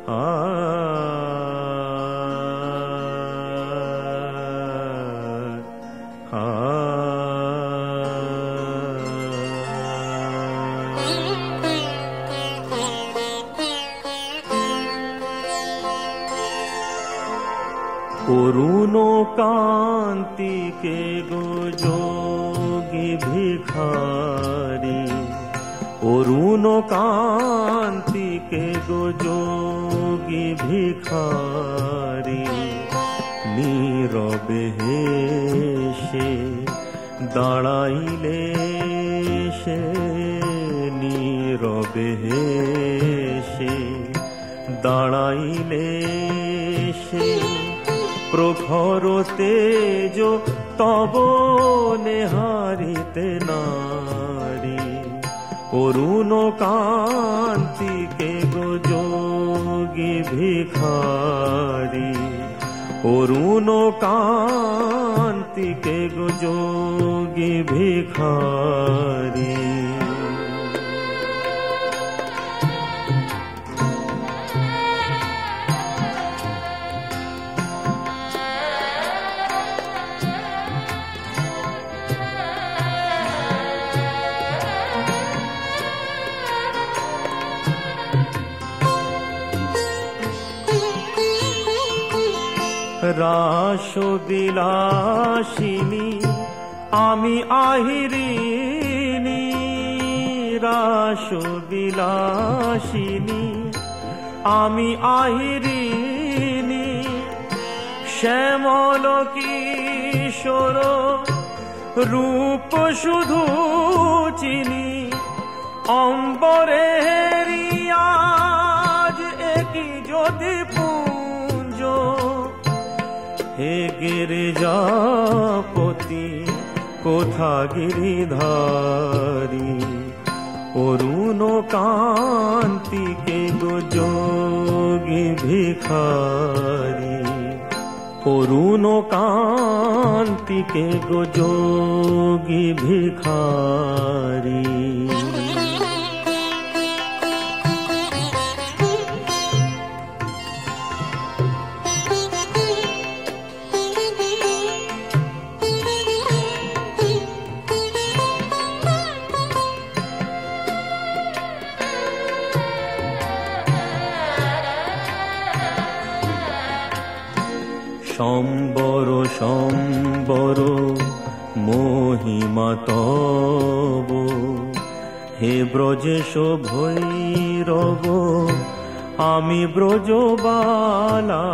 অরুণ কান্তি কে গো যোগী ভিখারি, অরুণ কান্তি কে গো যোগী ভিখারি, নীরবে হেসে দাঁড়াইলে সে, নীরবে হেসে দাঁড়াইলে সে, প্রখর তেজ তব নেহারিতে নারী, অরুণ কান্তি কে গো যোগী ভিখারি, অরুণ কান্তি কে গো যোগী ভিখারি। রাস বিলাসিনী আমি আহিরিনী, রাস বিলাসিনী আমি আহিরিনী, শ্যামল কিশোর রূপ শুধু চিনি, অম্বরেরি আজ একই যদি পুঞ্জ, হে গিরিজাপতি কোথা গিরিধারী, অরুণ কান্তি কে গো যোগী ভিখারি, অরুণ কান্তি কে গো যোগী ভিখারি। সম্বর সম্বর মহিমা তব, হে ব্রজেশ ভৈরব আমি ব্রজবালা,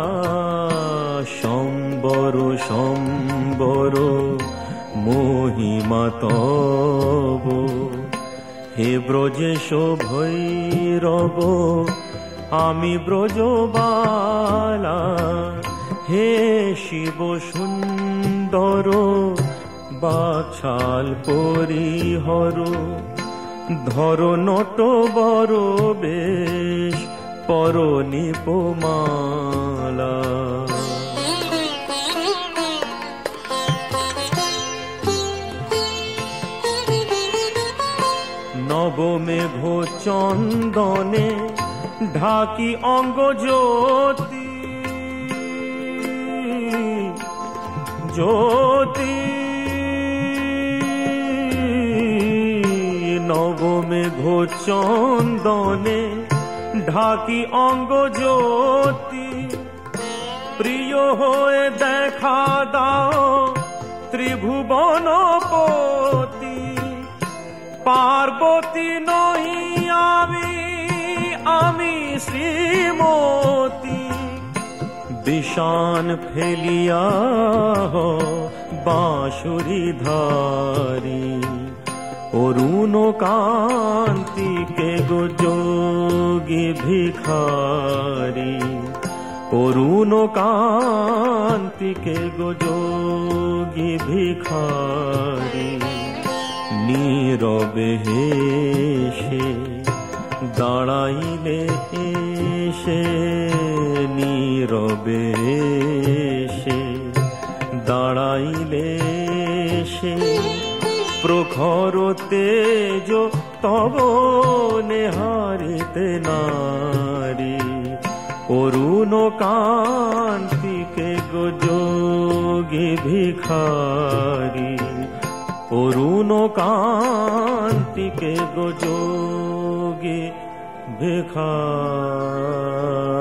সম্বর সম্বর মহিমা তব, হে ব্রজেশ ভৈরব আমি ব্রজবালা, হে শিব সুন্দর বাছাল পরিহর, ধর নট বর বেশ পর নিপমালা, নবমেঘ চন্দনে ঢাকি অঙ্গ জ্যোতি, জ্যোতি নবমেঘ চন্দনে ঢাকি অঙ্গ জ্যোতি, প্রিয় হয়ে দেখা দাও ত্রিভুবনপতি, পার্বতী নহি আমি আমি শ্রীমতী, বিষান ফেলিয়া বাঁশুরি ধারি, অরুণ কান্তি কে গো যোগী ভিখারি, অরুণ কান্তি কে গো যোগী ভিখারি, নীরবে হেসে দাঁড়াইলে এসে, নীরবে এসে দাঁড়াইলে সে, প্রখর তেজ তব নেহারিতে নারী, অরুণ কান্তিকে গো যোগী ভিখারি, অরুণ কান্তিকে গো যোগী ভিখারি।